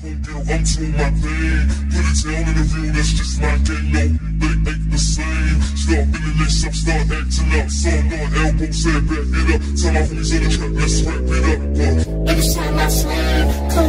I'm doing my thing. Put it down in the view, that's just my game. No, they ain't the same. Start feeling this up, start acting up. Song on elbow, say back it up. Tell my homies on the track, let's wrap it up. Every time I slam,